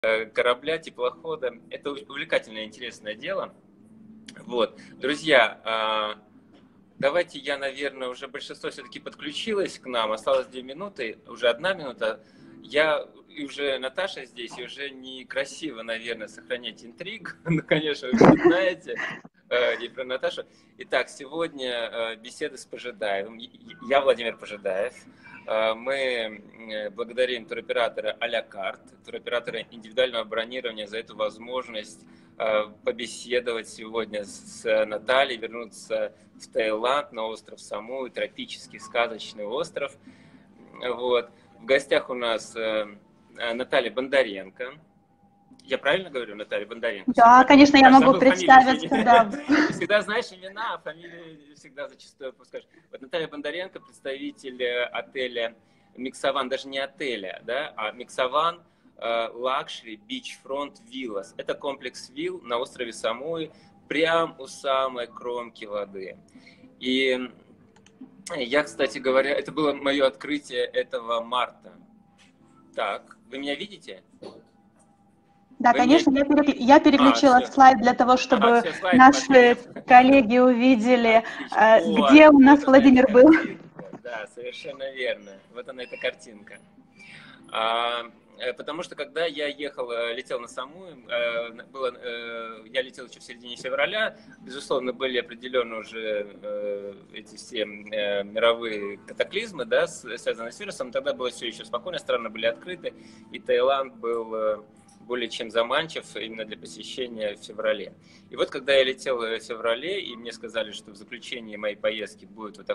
корабля, теплохода. Это увлекательное, интересное дело. Вот. Друзья, давайте я, наверное, уже большинство все-таки подключилось к нам. Осталось 2 минуты, уже 1 минута. Я и уже Наташа здесь, и уже некрасиво, наверное, сохранять интригу. Ну, конечно, вы все знаете. И про Наташу. Итак, сегодня беседа с Пожидаевым. Я Владимир Пожидаев. Мы благодарим туроператора а-ля карт, туроператора индивидуального бронирования за эту возможность побеседовать сегодня с Натальей, вернуться в Таиланд, на остров Самуи, тропический сказочный остров. Вот. В гостях у нас Наталья Бондаренко. Я правильно говорю, Наталья Бондаренко? Да, конечно, я могу представиться. Ты всегда знаешь имена, а фамилии всегда зачастую пускаешь. Вот Наталья Бондаренко, представитель отеля Миксаван, даже не отеля, да, а Миксаван Luxury Beachfront Villas. Это комплекс вилл на острове Самуи, прямо у самой кромки воды. И я, кстати говоря, это было мое открытие этого марта. Так, вы меня видите? Да, конечно, я переключила слайд для того, чтобы наши коллеги увидели, где у нас Владимир был. Да, совершенно верно. Вот она, эта картинка. Потому что когда я летел на Самуи, я летел еще в середине февраля, безусловно, были определенные уже эти все мировые катаклизмы, да, связанные с вирусом. Тогда было все еще спокойно, страны были открыты, и Таиланд был более чем заманчив именно для посещения в феврале. И вот когда я летел в феврале, и мне сказали, что в заключении моей поездки будет вот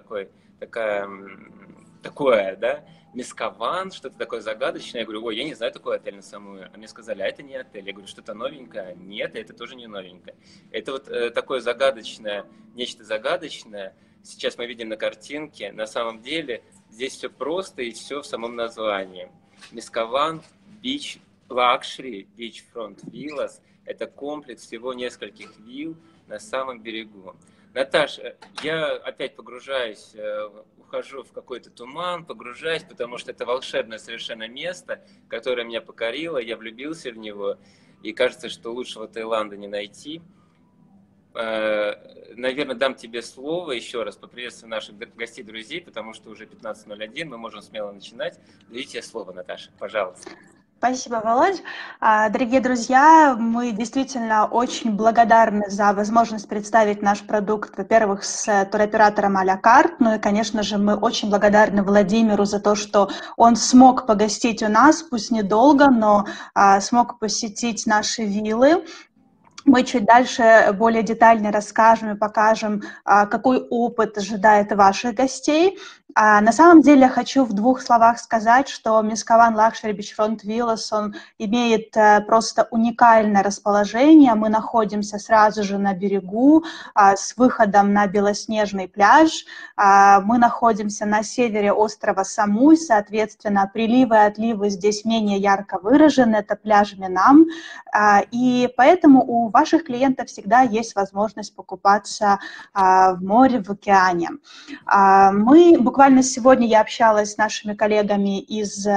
такое, да, Мискаван, что-то такое загадочное. Я говорю, ой, я не знаю такой отель на Самуи. А мне сказали, а это не отель. Я говорю, что-то новенькое? Нет, это тоже не новенькое. Это вот такое загадочное, нечто загадочное. Сейчас мы видим на картинке. На самом деле здесь все просто и все в самом названии. Мискаван Beach Luxury Beachfront Villas – это комплекс всего нескольких вилл на самом берегу. Наташа, я опять погружаюсь, ухожу в какой-то туман, погружаюсь, потому что это волшебное совершенно место, которое меня покорило, я влюбился в него, и кажется, что лучшего Таиланда не найти. Наверное, дам тебе слово еще раз, поприветствую наших гостей, друзей, потому что уже 15:01, мы можем смело начинать. Даю тебе слово, Наташа, пожалуйста. Спасибо, Володь. Дорогие друзья, мы действительно очень благодарны за возможность представить наш продукт, во-первых, с туроператором а-ля карт, ну и, конечно же, мы очень благодарны Владимиру за то, что он смог погостить у нас, пусть недолго, но смог посетить наши виллы. Мы чуть дальше более детально расскажем и покажем, какой опыт ожидает ваших гостей. На самом деле я хочу в 2 словах сказать, что Мискаван Luxury Beachfront Villas, он имеет просто уникальное расположение. Мы находимся сразу же на берегу с выходом на белоснежный пляж. Мы находимся на севере острова Самуи, соответственно, приливы и отливы здесь менее ярко выражены, это пляж Минам. И поэтому у ваших клиентов всегда есть возможность покупаться в море, в океане. Мы буквально сегодня я общалась с нашими коллегами из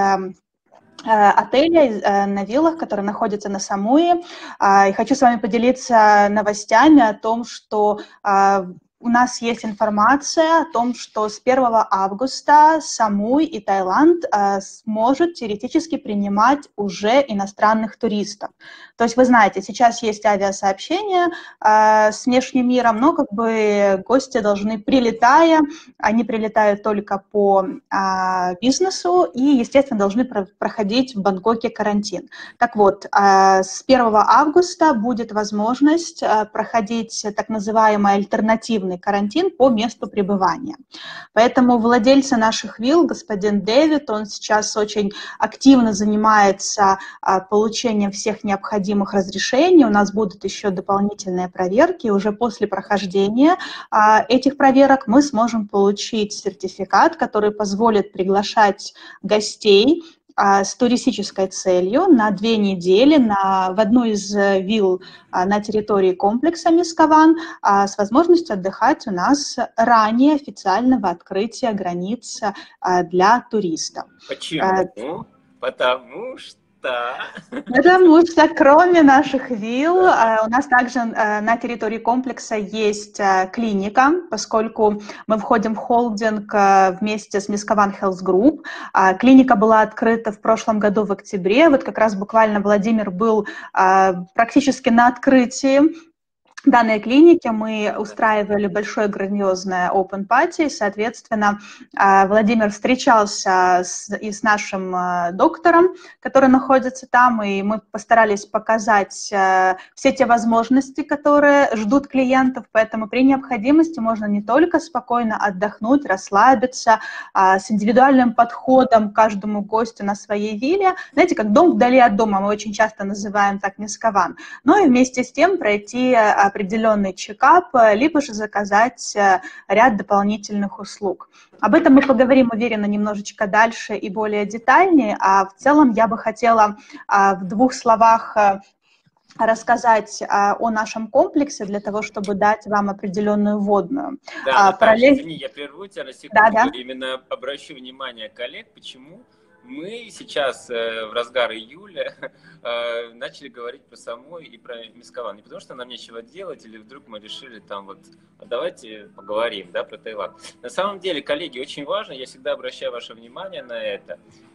отеля на виллах, который находится на Самуи, и хочу с вами поделиться новостями о том, что у нас есть информация о том, что с 1 августа Самуи и Таиланд сможет теоретически принимать уже иностранных туристов. То есть вы знаете, сейчас есть авиасообщения с внешним миром, но как бы гости должны, прилетая, они прилетают только по бизнесу и, естественно, должны проходить в Бангкоке карантин. Так вот, с 1 августа будет возможность проходить так называемый альтернативный карантин по месту пребывания. Поэтому владельцы наших вилл, господин Дэвид, он сейчас очень активно занимается получением всех необходимых разрешений. У нас будут еще дополнительные проверки. Уже после прохождения этих проверок мы сможем получить сертификат, который позволит приглашать гостей с туристической целью на 2 недели в одну из вилл на территории комплекса Мискаван с возможностью отдыхать у нас ранее официального открытия границ для туристов. Почему? Потому что Да. Потому что кроме наших вилл, у нас также на территории комплекса есть клиника, поскольку мы входим в холдинг вместе с Miskovan Health Group. Клиника была открыта в прошлом году в октябре. Вот как раз буквально Владимир был практически на открытии данной клиники. Мы устраивали большое грандиозное open party, соответственно, Владимир встречался и с нашим доктором, который находится там, и мы постарались показать все те возможности, которые ждут клиентов, поэтому при необходимости можно не только спокойно отдохнуть, расслабиться, с индивидуальным подходом к каждому гостю на своей вилле, знаете, как дом вдали от дома, мы очень часто называем так Miskovan, но и вместе с тем пройти определенный чекап, либо же заказать ряд дополнительных услуг. Об этом мы поговорим, уверена, немножечко дальше и более детальнее, а в целом я бы хотела в двух словах рассказать о нашем комплексе для того, чтобы дать вам определенную вводную. Да, Наташа, извини, я прерву тебя на секунду. Да. Именно обращу внимание коллег, почему мы сейчас в разгар июля начали говорить про Самуи и про Miskovan. Не потому что нам нечего делать, или вдруг мы решили там вот, давайте поговорим, да, про Таиланд. На самом деле, коллеги, очень важно, я всегда обращаю ваше внимание на это,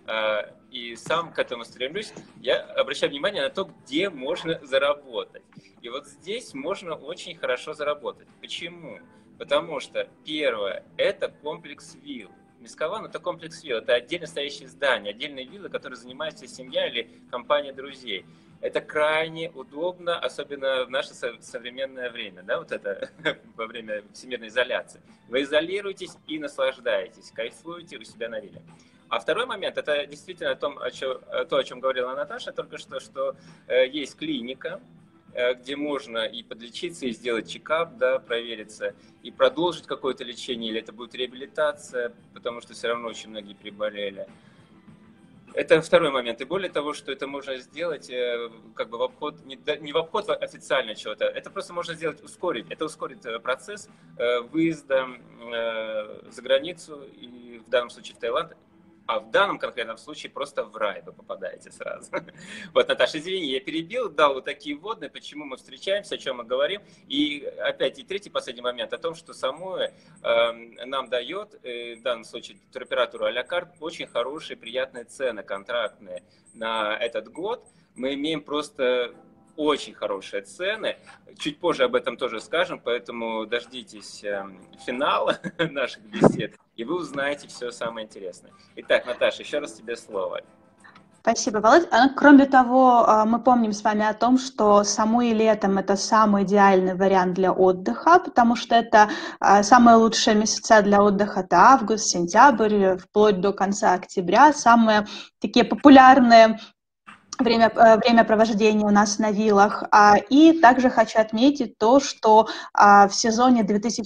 и сам к этому стремлюсь, я обращаю внимание на то, где можно заработать. И вот здесь можно очень хорошо заработать. Почему? Потому что первое, это комплекс вилл. Miskovan — это комплекс вилл, это отдельно стоящие здания, отдельные виллы, которые занимается семья или компания друзей. Это крайне удобно, особенно в наше современное время, да, вот это во время всемирной изоляции. Вы изолируетесь и наслаждаетесь, кайфуете у себя на вилле. А второй момент, это действительно то, о чем говорила Наташа только что есть клиника, где можно и подлечиться, и сделать чекап, да, провериться, и продолжить какое-то лечение, или это будет реабилитация, потому что все равно очень многие приболели. Это второй момент. И более того, что это можно сделать как бы в обход, не в обход официально чего-то, это просто можно сделать, ускорить. Это ускорит процесс выезда за границу, и в данном случае в Таиланд. А в данном конкретном случае просто в рай вы попадаете сразу. Вот, Наташа, извини, я перебил, дал вот такие вводные, почему мы встречаемся, о чем мы говорим. И опять, и третий, последний момент, о том, что Самуи нам дает, в данном случае туроператору а-ля карт, очень хорошие, приятные цены контрактные на этот год. Мы имеем просто очень хорошие цены. Чуть позже об этом тоже скажем, поэтому дождитесь финала наших бесед, и вы узнаете все самое интересное. Итак, Наташа, еще раз тебе слово. Спасибо, Володь. Кроме того, мы помним с вами о том, что Самуи летом – это самый идеальный вариант для отдыха, потому что это самые лучшие месяца для отдыха – это август, сентябрь, вплоть до конца октября. Самые такие популярные времяпровождения у нас на виллах. И также хочу отметить то, что в сезоне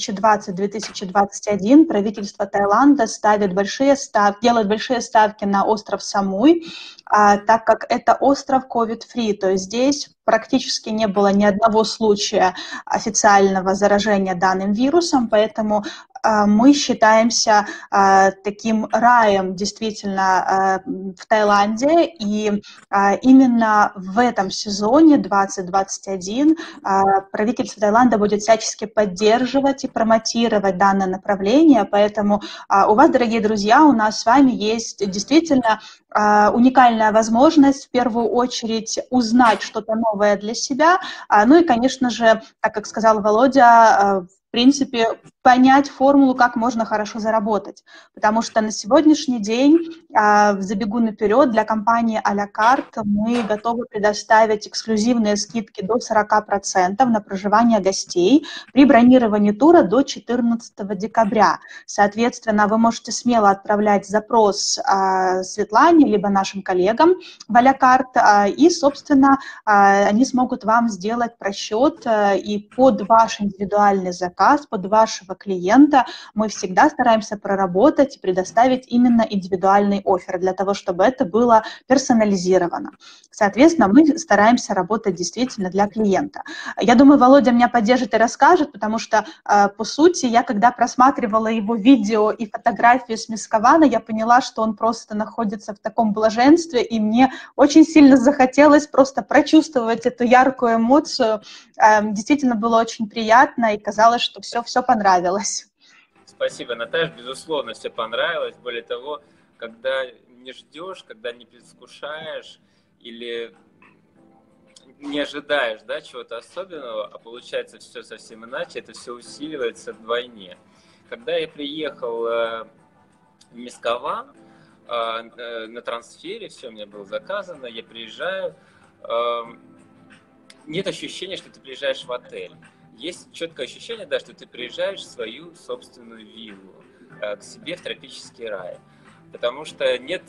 2020-2021 правительство Таиланда делает большие ставки на остров Самуи, так как это остров COVID-free, то есть здесь практически не было ни одного случая официального заражения данным вирусом, поэтому мы считаемся таким раем действительно в Таиланде, и именно в этом сезоне 2021 правительство Таиланда будет всячески поддерживать и промотировать данное направление, поэтому у вас, дорогие друзья, у нас с вами есть действительно уникальная возможность в первую очередь узнать что-то новое для себя, ну и, конечно же, так как сказал Володя, в принципе, понять формулу, как можно хорошо заработать. Потому что на сегодняшний день, забегу наперед, для компании а-ля карт мы готовы предоставить эксклюзивные скидки до 40% на проживание гостей при бронировании тура до 14 декабря. Соответственно, вы можете смело отправлять запрос Светлане, либо нашим коллегам в а-ля карт, и, собственно, они смогут вам сделать просчет и под ваш индивидуальный заказ, под вашего клиента, мы всегда стараемся проработать и предоставить именно индивидуальный оффер для того, чтобы это было персонализировано. Соответственно, мы стараемся работать действительно для клиента. Я думаю, Володя меня поддержит и расскажет, потому что, по сути, я когда просматривала его видео и фотографии с Мискованно, я поняла, что он просто находится в таком блаженстве, и мне очень сильно захотелось просто прочувствовать эту яркую эмоцию. Действительно было очень приятно, и казалось, что все понравилось. Спасибо, Наташа. Безусловно, все понравилось. Более того, когда не ждешь, когда не предвкушаешь или не ожидаешь, да, чего-то особенного, а получается все совсем иначе, это все усиливается вдвойне. Когда я приехал в Мискова на трансфере, все у меня было заказано, я приезжаю, нет ощущения, что ты приезжаешь в отель. Есть четкое ощущение, да, что ты приезжаешь в свою собственную виллу, к себе в тропический рай. Потому что нет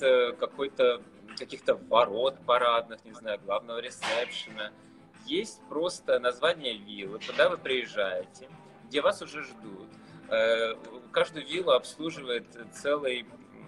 каких-то ворот парадных, не знаю, главного ресепшена. Есть просто название виллы, куда вы приезжаете, где вас уже ждут. Каждую виллу обслуживает целая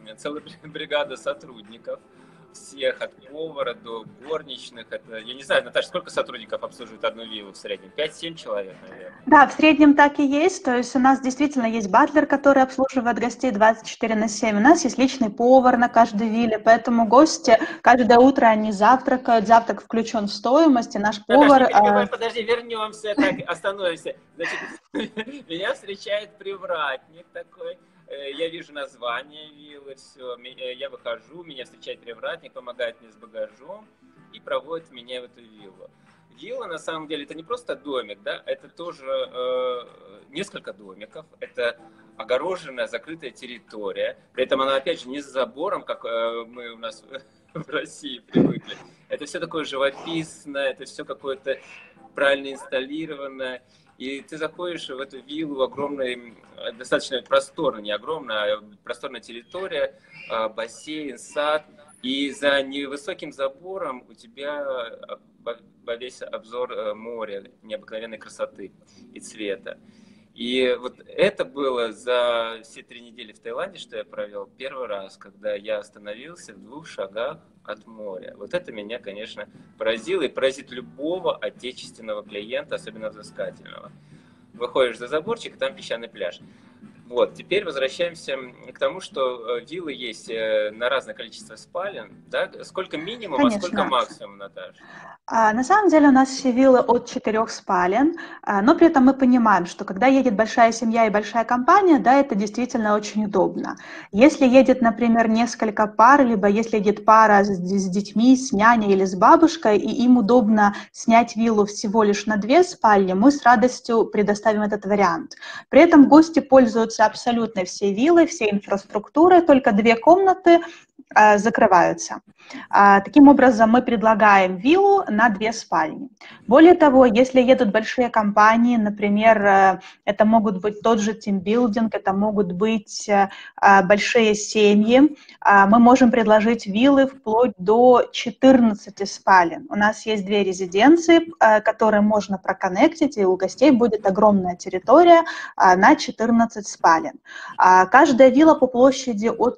бригада сотрудников, всех, от повара до горничных. Это, я не знаю, Наташа, сколько сотрудников обслуживает одну виллу в среднем? 5-7 человек, наверное. Да, в среднем так и есть. То есть у нас действительно есть батлер, который обслуживает гостей 24/7. У нас есть личный повар на каждой вилле, поэтому гости каждое утро они завтракают, завтрак включен в стоимость, и наш повар... Наташа, подожди, вернемся, так, остановимся. Значит, меня встречает привратник такой. Я вижу название виллы, все, я выхожу, меня встречает привратник, помогает мне с багажом и проводит меня в эту виллу. Вилла, на самом деле, это не просто домик, да, это тоже несколько домиков, это огороженная, закрытая территория, при этом она, опять же, не с забором, как мы у нас в России привыкли. Это все такое живописное, это все какое-то правильно инсталлированное. И ты заходишь в эту виллу, огромная, достаточно просторная, не огромная, а просторная территория, бассейн, сад. И за невысоким забором у тебя во весь обзор моря необыкновенной красоты и цвета. И вот это было за все 3 недели в Таиланде, что я провел, первый раз, когда я остановился в 2 шагах от моря. Вот это меня, конечно, поразило и поразит любого отечественного клиента, особенно взыскательного. Выходишь за заборчик, и там песчаный пляж. Вот, теперь возвращаемся к тому, что виллы есть на разное количество спален. Да? Сколько минимум, Конечно. а сколько максимум, Наташа? На самом деле у нас все виллы от 4 спален, но при этом мы понимаем, что когда едет большая семья и большая компания, да, это действительно очень удобно. Если едет, например, несколько пар, либо если едет пара с детьми, с няней или с бабушкой, и им удобно снять виллу всего лишь на 2 спальни, мы с радостью предоставим этот вариант. При этом гости пользуются абсолютно всей виллой, всей инфраструктурой, только 2 комнаты закрываются. Таким образом, мы предлагаем виллу на 2 спальни. Более того, если едут большие компании, например, это могут быть тот же тимбилдинг, это могут быть большие семьи, мы можем предложить виллы вплоть до 14 спален. У нас есть 2 резиденции, которые можно проконнектить, и у гостей будет огромная территория на 14 спален. Каждая вилла по площади от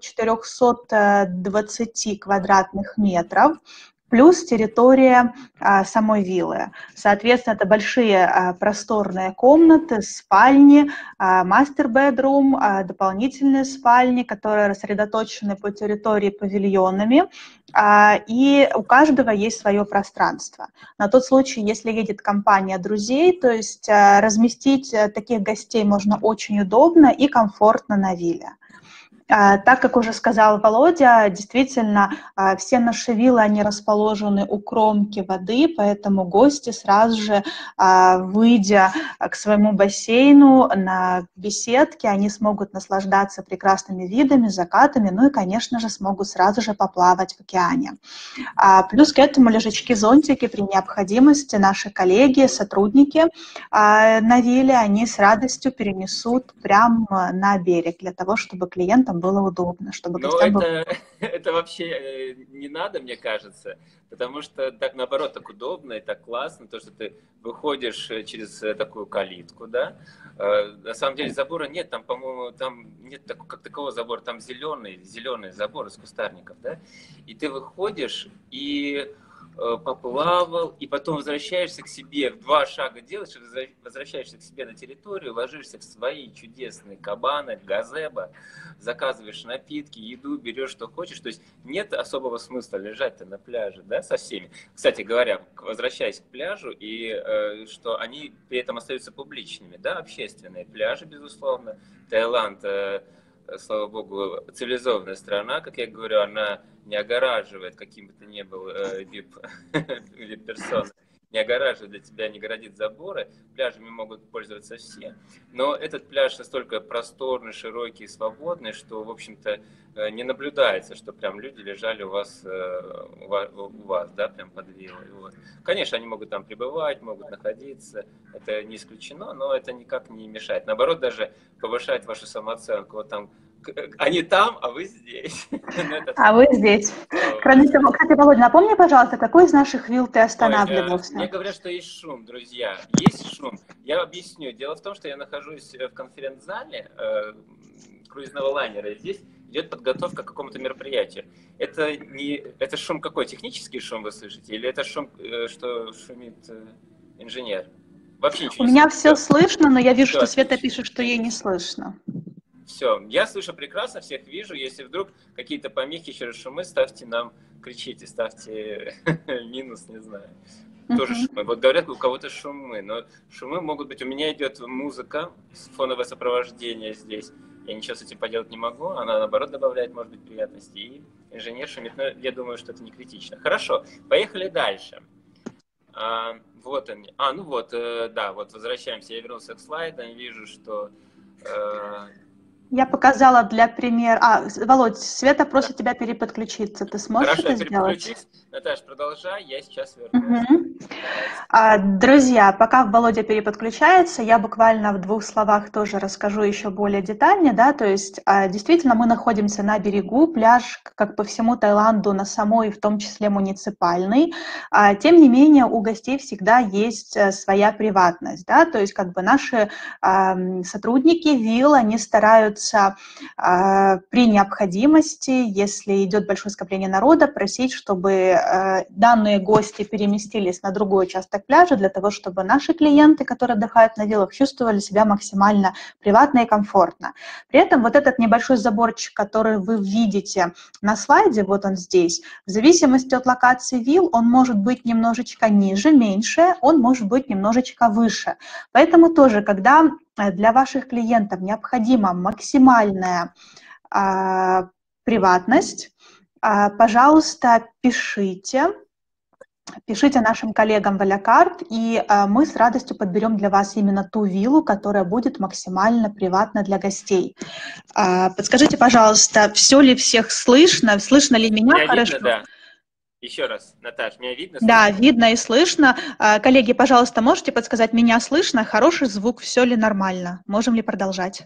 420 квадратных метров, плюс территория самой виллы. Соответственно, это большие просторные комнаты, спальни, мастер-бедрум, дополнительные спальни, которые рассредоточены по территории павильонами, и у каждого есть свое пространство. На тот случай, если едет компания друзей, то есть разместить таких гостей можно очень удобно и комфортно на вилле. Так как уже сказал Володя, действительно, все наши виллы, они расположены у кромки воды, поэтому гости сразу же, выйдя к своему бассейну на беседке, они смогут наслаждаться прекрасными видами, закатами, ну и, конечно же, смогут сразу же поплавать в океане. Плюс к этому лежачки, зонтики при необходимости наши коллеги, сотрудники на вилле, они с радостью перенесут прямо на берег для того, чтобы клиентам было удобно, чтобы Но гостям было... это вообще не надо, мне кажется, потому что так, наоборот, так удобно и так классно, то, что ты выходишь через такую калитку, да. На самом деле забора нет, там, по-моему, там нет как такового забора, там зеленый забор из кустарников, да. И ты выходишь и поплавал, и потом возвращаешься к себе, в 2 шага делаешь, возвращаешься к себе на территорию, ложишься в свои чудесные кабаны, газеба, заказываешь напитки, еду, берешь, что хочешь. То есть нет особого смысла лежать-то на пляже, да, со всеми. Кстати говоря, возвращаясь к пляжу, и что они при этом остаются публичными, да, общественные пляжи, безусловно. Таиланд, слава богу, цивилизованная страна, как я говорю, она не огораживает, каким бы ты ни был вип-персоной, не огораживает для тебя, не городит заборы. Пляжами могут пользоваться все. Но этот пляж настолько просторный, широкий, свободный, что, в общем-то, не наблюдается, что прям люди лежали у вас, да, прям под виллой. Вот. Конечно, они могут там пребывать, могут находиться. Это не исключено, но это никак не мешает. Наоборот, даже повышает вашу самооценку. Вот там они там, а вы здесь. А вы здесь. Кроме того, кстати, Володя, напомни, пожалуйста, какой из наших вилл ты останавливался? Мне говорят, что есть шум, друзья. Есть шум. Я объясню. Дело в том, что я нахожусь в конференц-зале круизного лайнера. И здесь идет подготовка к какому-то мероприятию. Это шум какой? Технический шум вы слышите? Или это шум, что шумит инженер? Вообще ничего не слышно. У меня все слышно, но я вижу, что Света пишет, что ей не слышно. Все, я слышу прекрасно, всех вижу. Если вдруг какие-то помехи через шумы, ставьте нам, кричите, ставьте минус, не знаю. Тоже шумы. Вот говорят, у кого-то шумы, но шумы могут быть... У меня идет музыка, фоновое сопровождение здесь. Я ничего с этим поделать не могу. Она, наоборот, добавляет, может быть, приятности. И инженер шумит, но я думаю, что это не критично. Хорошо, поехали дальше. Вот они. Да, вот возвращаемся. Я вернулся к слайдам, вижу, что... Я показала для примера... Володь, Света просит тебя переподключиться. Ты сможешь это сделать? Наташа, продолжай, я сейчас вернусь. Друзья, пока Володя переподключается, я буквально в 2 словах тоже расскажу еще более детально. Да? То есть действительно мы находимся на берегу, пляж, как по всему Таиланду, на самой, в том числе муниципальный. Тем не менее, у гостей всегда есть своя приватность. Да? То есть как бы наши сотрудники вилл, они стараются при необходимости, если идет большое скопление народа, просить, чтобы данные гости переместились на другой участок пляжа для того, чтобы наши клиенты, которые отдыхают на виллах, чувствовали себя максимально приватно и комфортно. При этом вот этот небольшой заборчик, который вы видите на слайде, вот он здесь, в зависимости от локации вилл, он может быть немножечко ниже, меньше, он может быть немножечко выше. Поэтому тоже, когда для ваших клиентов необходима максимальная приватность, пожалуйста, пишите нашим коллегам в à la carte, и мы с радостью подберем для вас именно ту виллу, которая будет максимально приватна для гостей. Подскажите, пожалуйста, все ли всех слышно? Слышно ли меня хорошо? Видно, да. Еще раз, Наташ, меня видно? Да, видно и слышно. Коллеги, пожалуйста, можете подсказать, меня слышно? Хороший звук, все ли нормально? Можем ли продолжать?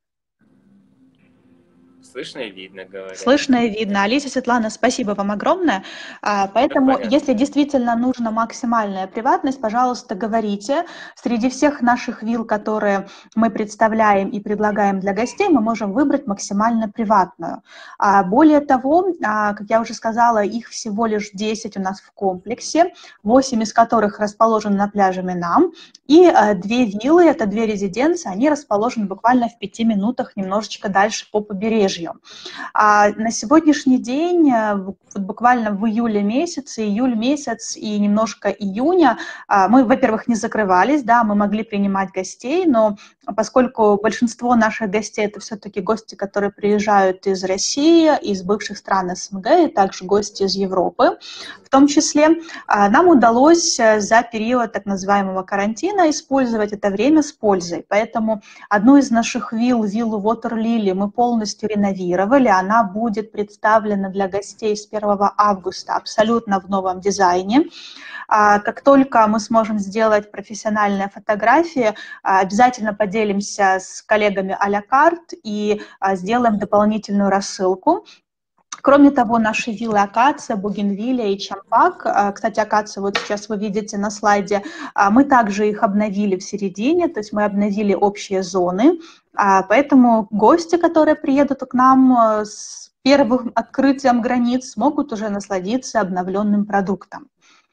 Слышно и видно, говорят. Слышно и видно. Алиса, Светлана, спасибо вам огромное. Поэтому, если действительно нужна максимальная приватность, пожалуйста, говорите. Среди всех наших вилл, которые мы представляем и предлагаем для гостей, мы можем выбрать максимально приватную. Более того, как я уже сказала, их всего лишь 10 у нас в комплексе, 8 из которых расположены на пляже Минам, и 2 виллы, это 2 резиденции, они расположены буквально в 5 минутах немножечко дальше по побережью. На сегодняшний день, буквально в июле месяце, июль месяц и немножко июня, мы, во-первых, не закрывались, да, мы могли принимать гостей, но поскольку большинство наших гостей это все-таки гости, которые приезжают из России, из бывших стран СНГ, и также гости из Европы, в том числе, нам удалось за период так называемого карантина использовать это время с пользой. Поэтому одну из наших вилл, виллу Water Lily, мы полностью реновировали реновировали. Она будет представлена для гостей с 1 августа абсолютно в новом дизайне. Как только мы сможем сделать профессиональные фотографии, обязательно поделимся с коллегами а-ля карт и сделаем дополнительную рассылку. Кроме того, наши виллы Акация, Бугенвилля и Чампак, кстати, Акация вот сейчас вы видите на слайде, мы также их обновили в середине, то есть мы обновили общие зоны, поэтому гости, которые приедут к нам с первым открытием границ, смогут уже насладиться обновленным продуктом.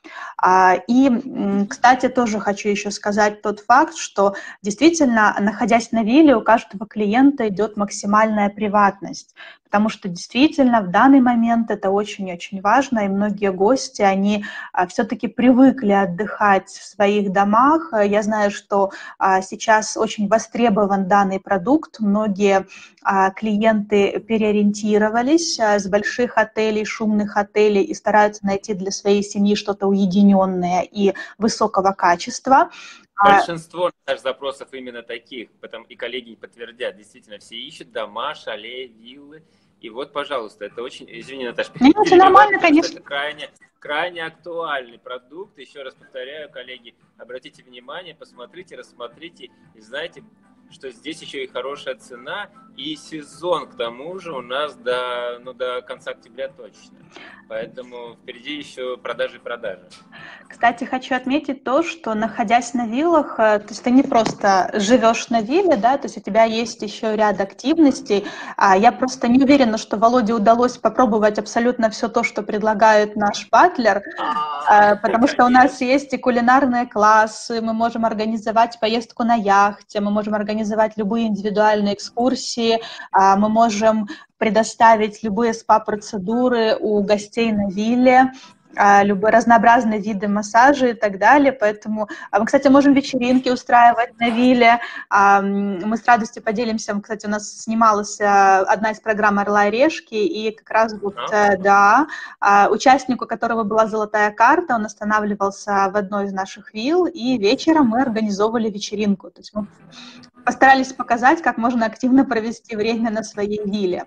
И, кстати, тоже хочу еще сказать тот факт, что действительно, находясь на вилле, у каждого клиента идет максимальная приватность, потому что действительно в данный момент это очень-очень важно, и многие гости, они все-таки привыкли отдыхать в своих домах. Я знаю, что сейчас очень востребован данный продукт, многие клиенты переориентировались с больших отелей, шумных отелей и стараются найти для своей семьи что-то уединенное и высокого качества. Большинство наших запросов именно таких, и коллеги подтвердят, действительно, все ищут дома, шале, виллы. И вот, пожалуйста, это очень, извини, Наташа, это нормально, конечно. Это крайне актуальный продукт. Еще раз повторяю, коллеги, обратите внимание, посмотрите, рассмотрите и знаете, что здесь еще и хорошая цена, и сезон, к тому же, у нас до конца октября точно. Поэтому впереди еще продажи. Кстати, хочу отметить то, что, находясь на виллах, то есть ты не просто живешь на вилле, да, то есть у тебя есть еще ряд активностей. Я просто не уверена, что Володе удалось попробовать абсолютно все то, что предлагает наш батлер, потому что у нас есть и кулинарные классы, мы можем организовать поездку на яхте, мы можем организовать любые индивидуальные экскурсии, мы можем предоставить любые спа-процедуры у гостей на вилле, любые разнообразные виды массажа и так далее, поэтому мы, кстати, можем вечеринки устраивать на вилле, мы с радостью поделимся, кстати, у нас снималась одна из программ «Орла и решки», и как раз вот, да, участнику, у которого была золотая карта, он останавливался в одной из наших вилл, и вечером мы организовывали вечеринку, то есть мы постарались показать, как можно активно провести время на своей вилле.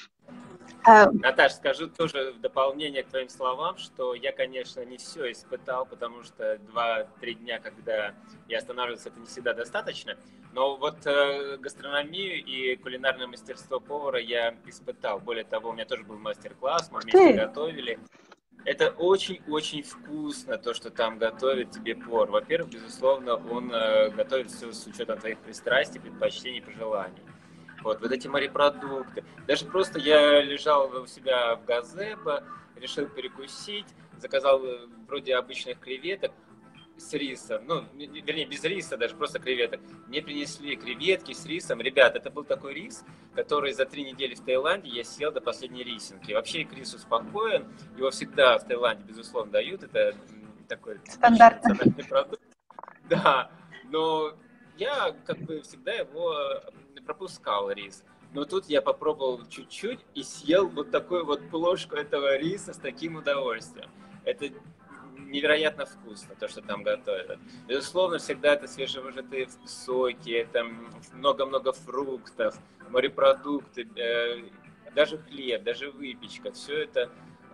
Наташ, скажу тоже в дополнение к твоим словам, что я, конечно, не все испытал, потому что 2-3 дня, когда я останавливался, это не всегда достаточно. Но вот гастрономию и кулинарное мастерство повара я испытал. Более того, у меня тоже был мастер-класс, мы вместе готовили. Это очень-очень вкусно, то, что там готовит тебе повар. Во-первых, безусловно, он готовит все с учетом твоих пристрастий, предпочтений, пожеланий. Вот эти морепродукты. Даже просто я лежал у себя в газебо, решил перекусить, заказал вроде обычных креветок с рисом, вернее, без риса, даже просто креветок. Мне принесли креветки с рисом. Ребят, это был такой рис, который за 3 недели в Таиланде я съел до последней рисинки. Вообще к рису спокоен, его всегда в Таиланде, безусловно, дают. Это такой стандартный продукт. Да, но я всегда его пропускал, рис. Но тут я попробовал чуть-чуть и съел вот такую вот плошку этого риса с таким удовольствием. Это невероятно вкусно, то, что там готовят. Безусловно, всегда это свежевыжатые соки, это много-много фруктов, морепродукты, даже хлеб, даже выпечка. Все это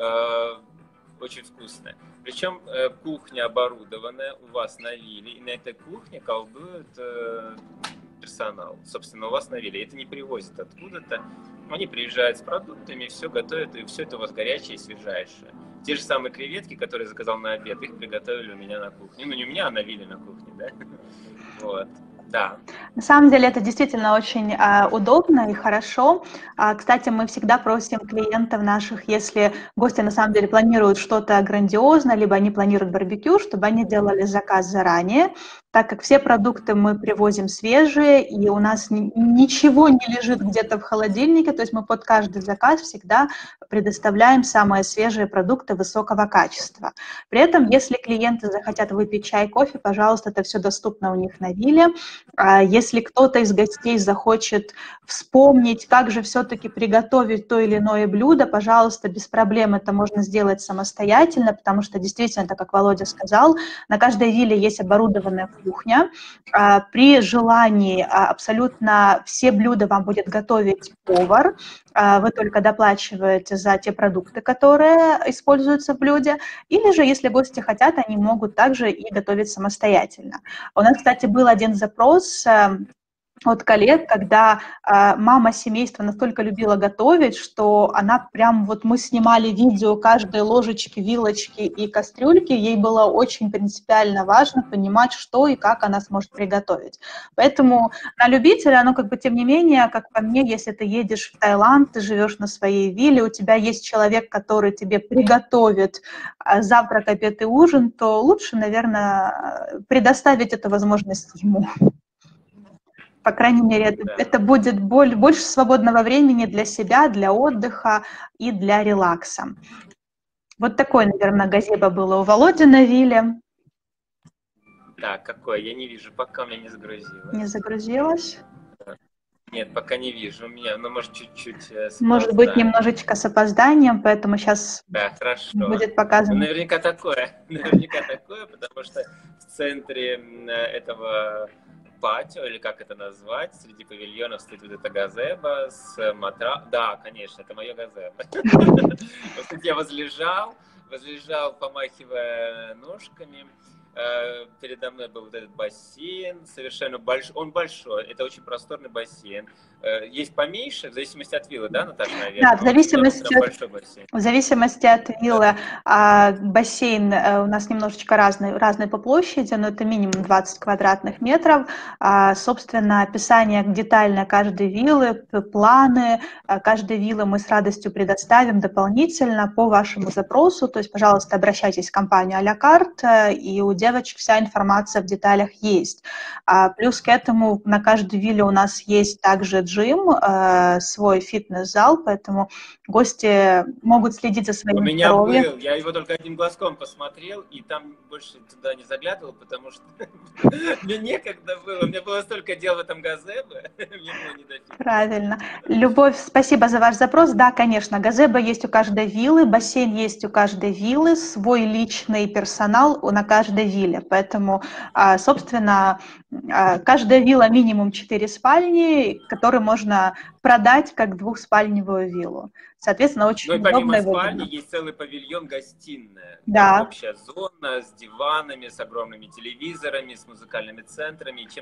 очень вкусно. Причем кухня оборудованная у вас на вилле, и на этой кухне колдует персонал, собственно, у вас на вилле. Это не привозят откуда-то. Они приезжают с продуктами, все готовят, и все это у вас горячее и свежайшее. Те же самые креветки, которые я заказал на обед, их приготовили у меня на кухне. Не у меня, а на вилле на кухне, да? Вот. Да. На самом деле это действительно очень удобно и хорошо. Кстати, мы всегда просим клиентов наших, если гости на самом деле планируют что-то грандиозное, либо они планируют барбекю, чтобы они делали заказ заранее, так как все продукты мы привозим свежие, и у нас ничего не лежит где-то в холодильнике, то есть мы под каждый заказ всегда предоставляем самые свежие продукты высокого качества. При этом, если клиенты захотят выпить чай, кофе, пожалуйста, это все доступно у них на вилле. Если кто-то из гостей захочет вспомнить, как же все-таки приготовить то или иное блюдо, пожалуйста, без проблем это можно сделать самостоятельно, потому что действительно, так как Володя сказал, на каждой вилле есть оборудованная кухня. При желании абсолютно все блюда вам будет готовить повар. вы только доплачиваете за те продукты, которые используются в блюде, или же, если гости хотят, они могут также и готовить самостоятельно. У нас, кстати, был один запрос от коллег, когда мама семейства настолько любила готовить, что она прям, вот мы снимали видео каждой ложечки, вилочки и кастрюльки, ей было очень принципиально важно понимать, что и как она сможет приготовить. Поэтому на любителя, оно как бы, тем не менее, как по мне, если ты едешь в Таиланд, ты живешь на своей вилле, у тебя есть человек, который тебе приготовит завтрак, обед и ужин, то лучше, наверное, предоставить эту возможность ему. По крайней мере, это будет больше свободного времени для себя, для отдыха и для релакса. Вот такое, наверное, газеба было у Володи на вилле. Так, какое? Я не вижу, пока у меня не загрузилось. Не загрузилось? Нет, пока не вижу. У меня, ну, может, чуть-чуть может быть, немножечко с опозданием, поэтому сейчас будет показано. Ну, наверняка такое, потому что в центре этого патио, или как это назвать, среди павильонов стоит вот эта газеба с матрасом. Да, конечно, это моя газеба. Вот я возлежал, помахивая ножками. Передо мной был вот этот бассейн, совершенно большой, он большой, это очень просторный бассейн. Есть поменьше, в зависимости от виллы, да, Наташа, наверное? Да, в зависимости от виллы. Бассейн у нас немножечко разный по площади, но это минимум 20 квадратных метров. Собственно, описание детальное каждой виллы, планы каждой виллы мы с радостью предоставим дополнительно по вашему запросу. То есть, пожалуйста, обращайтесь в компанию а-ля карт, и у девочек вся информация в деталях есть. Плюс к этому на каждой вилле у нас есть также джим, свой фитнес-зал, поэтому гости могут следить за своим здоровьем. У меня был, я его только одним глазком посмотрел, и там больше туда не заглядывал, потому что мне некогда было, у меня было столько дел в этом газебе, мне было не до фитнеса. Правильно. Любовь, спасибо за ваш запрос. Да, конечно, газеба есть у каждой виллы, бассейн есть у каждой виллы, свой личный персонал на каждой вилле, поэтому, собственно, каждая вилла минимум 4 спальни, которые можно продать как двухспальневую виллу. Соответственно, очень удобно. Ну и помимо спальни есть целый павильон, гостиная. Да. Там общая зона с диванами, с огромными телевизорами, с музыкальными центрами, чем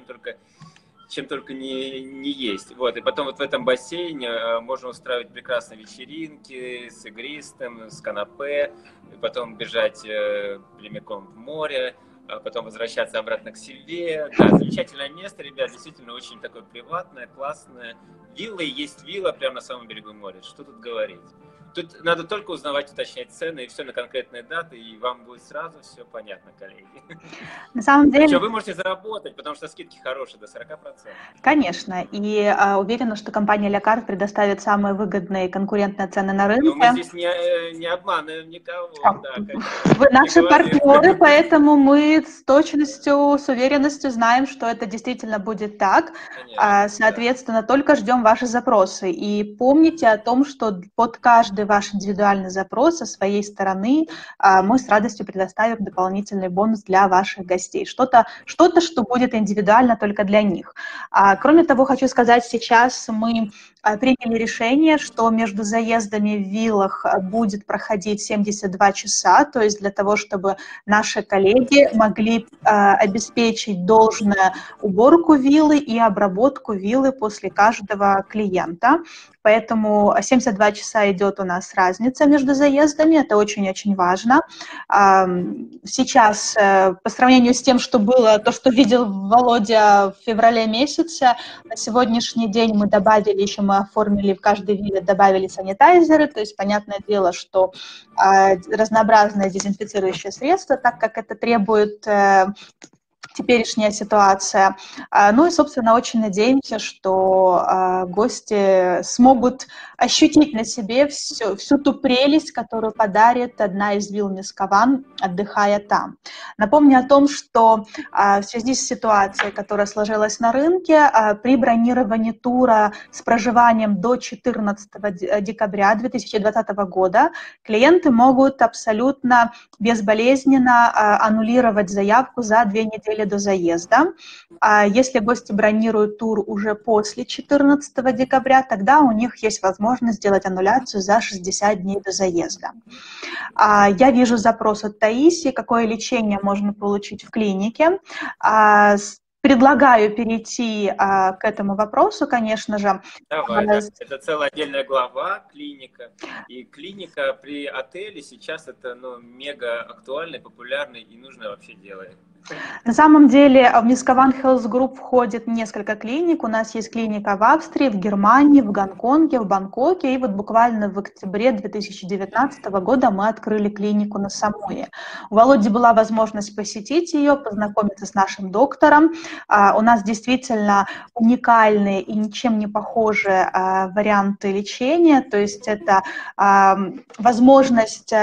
только не есть. Вот. И потом вот в этом бассейне можно устраивать прекрасные вечеринки с игристым, с канапе, и потом бежать прямиком в море, а потом возвращаться обратно к себе. Да, замечательное место, ребят, действительно очень такое приватное, классное. Вилла и есть вилла прямо на самом берегу моря. Что тут говорить? Тут надо только узнавать, уточнять цены, и все на конкретные даты, и вам будет сразу все понятно, коллеги. На самом деле... Причем вы можете заработать, потому что скидки хорошие, до 40%. Конечно, и уверена, что компания а-ля карт предоставит самые выгодные конкурентные цены на рынке. Но мы здесь не обманываем никого. Да, вы наши партнеры, поэтому мы с точностью, с уверенностью знаем, что это действительно будет так. Конечно, соответственно, только ждем ваши запросы. И помните о том, что под каждый ваш индивидуальный запрос со своей стороны мы с радостью предоставим дополнительный бонус для ваших гостей. Что-то, что будет индивидуально только для них. Кроме того, хочу сказать, сейчас мы приняли решение, что между заездами в виллах будет проходить 72 часа, то есть для того, чтобы наши коллеги могли обеспечить должную уборку виллы и обработку виллы после каждого клиента. Поэтому 72 часа идет у нас разница между заездами, это очень-очень важно. Сейчас, по сравнению с тем, что было, то, что видел Володя в феврале месяце, на сегодняшний день мы добавили, еще мы оформили в каждой вилле, добавили санитайзеры, то есть понятное дело, что разнообразные дезинфицирующие средства, так как это требует теперешняя ситуация. Ну и, собственно, очень надеемся, что гости смогут ощутить на себе всю ту прелесть, которую подарит одна из вилл Мискаван, отдыхая там. Напомню о том, что в связи с ситуацией, которая сложилась на рынке, при бронировании тура с проживанием до 14 декабря 2020 года клиенты могут абсолютно безболезненно аннулировать заявку за 2 недели до заезда. Если гости бронируют тур уже после 14 декабря, тогда у них есть возможность сделать аннуляцию за 60 дней до заезда. Я вижу запрос от Таисии, какое лечение можно получить в клинике. Предлагаю перейти к этому вопросу, конечно же. Давай, да. Это целая отдельная глава, клиника. И клиника при отеле сейчас это мега актуальный, популярный и нужное вообще дело. На самом деле в Мискаван Health Group входит несколько клиник. У нас есть клиника в Австрии, в Германии, в Гонконге, в Бангкоке. И вот буквально в октябре 2019 года мы открыли клинику на Самуи. У Володи была возможность посетить ее, познакомиться с нашим доктором. У нас действительно уникальные и ничем не похожие варианты лечения. То есть это возможность